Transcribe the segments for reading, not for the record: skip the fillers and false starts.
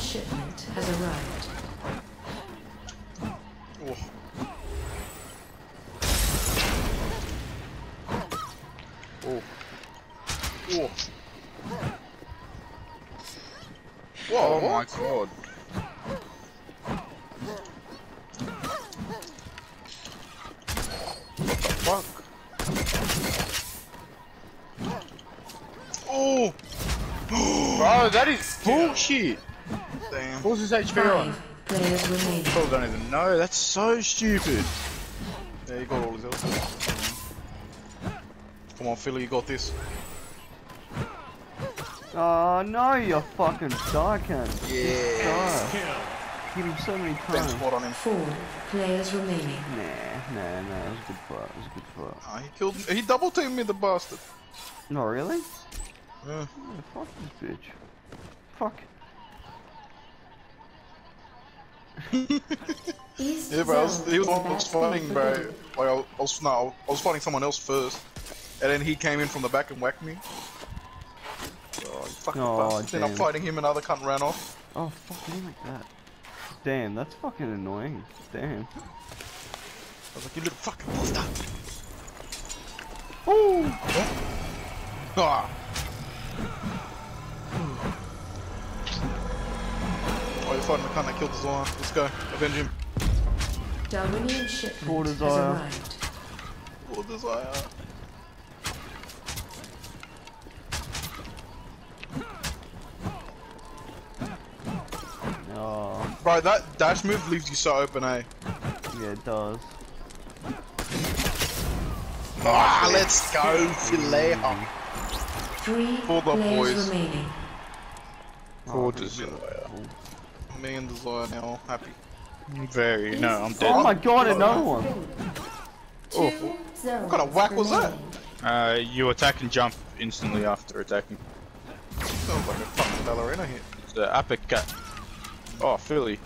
shipment has arrived. Oh. Oh. Oh. Whoa, Oh my what? god. Fuck. Oh! Bro, that is bullshit. Damn. What was his HP on? 5 players remaining. Probably don't even know. That's so stupid. Yeah, you got all his health. Come on, Philly, you got this. Oh no, you fucking die cunt. Yeah. Hit him so many Bang times. spot on him. 4 players remaining. Nah, it was a good fight. It was a good fight. Ah, he killed me. He double teamed me, the bastard. No, really? Yeah. Oh, fuck this bitch. Fuck. Yeah, bro, he was the one that was fighting, bro. Like, I was fighting someone else first, and then he came in from the back and whacked me. Oh, you fucking bastard. Then I'm damn. fighting him, another cunt ran off. Oh, fuck me like that. Damn, that's fucking annoying. Damn. I was like, you little fucking bastard. Oh! Ah. Oh, you're fighting the cunt that killed the Zion. Let's go, avenge him. Darwinian shipment For has desire. arrived. Oh, desire. Oh, Bro, that dash move leaves you so open, eh? yeah, it does. Ah, let's go, Filet. 3 For the players boys. remaining. Poor Oh, Desire. Me and Desire now, happy. Very. No, I'm oh dead. my god, another one! Oh, what kind of whack was that? You attack and jump instantly after attacking. Sounds like a fucking ballerina hit. It's the uppercut. Oh, Philly.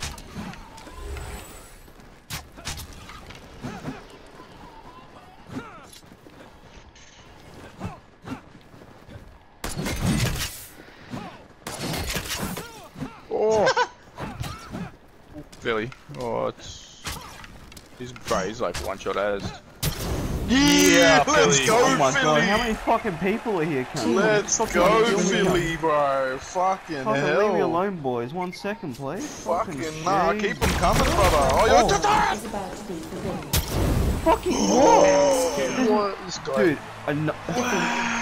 Oh! Philly. Oh, it's... he's like one-shot as. Yeah, let's Philly. go, Oh my Philly. god, how many fucking people are here, cunt? Let's Fucking go, kill me, Philly, bro. Fucking Fucking hell. leave me alone, boys. 1 second, please. Fucking nah, keep them coming, brother. Oh, you're Is about to be forbidden. Fucking what? What? This guy. Dude,